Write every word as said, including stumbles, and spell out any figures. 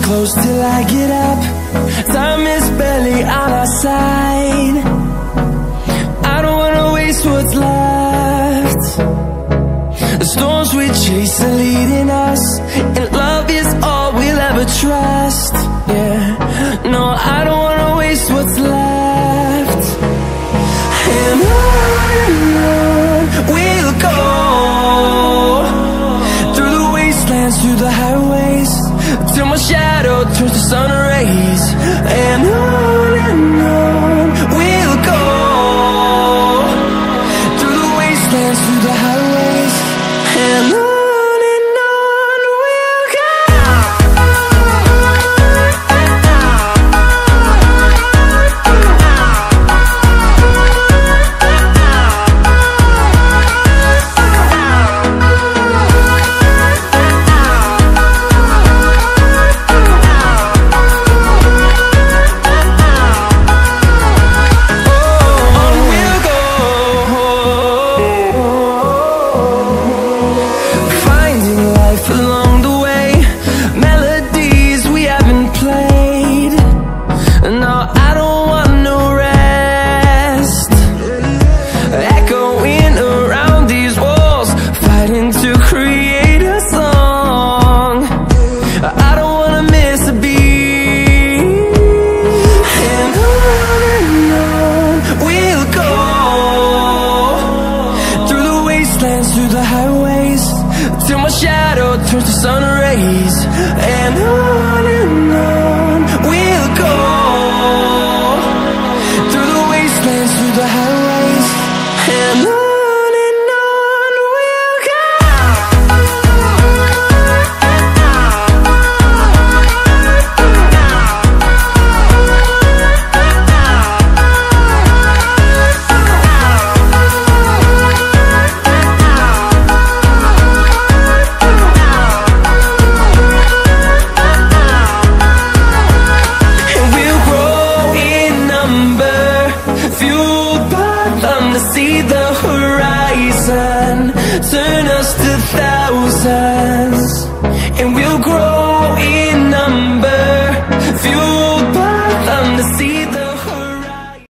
close till I get up. Time is barely on our side. I don't wanna waste what's left. The storms we chase are leading us, and love is all we'll ever trust. Yeah, no, I don't wanna waste what's left. And on and on we'll go, through the wastelands, through the highways, till my shadow turns to sun rays. And on and on we'll go, through the wastelands, through the highways, and on. Through the highways, till my shadow turns to sun rays. And on and on we'll go, through the wastelands, through the highways, and on. See the horizon turn us to thousands, and we'll grow